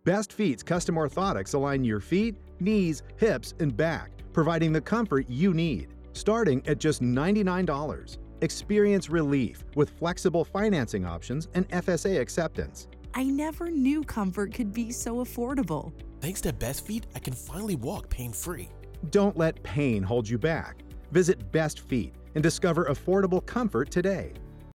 Best Feet's custom orthotics align your feet, knees, hips, and back, providing the comfort you need. Starting at just $99. Experience relief with flexible financing options and FSA acceptance. I never knew comfort could be so affordable. Thanks to Best Feet, I can finally walk pain-free. Don't let pain hold you back. Visit Best Feet and discover affordable comfort today.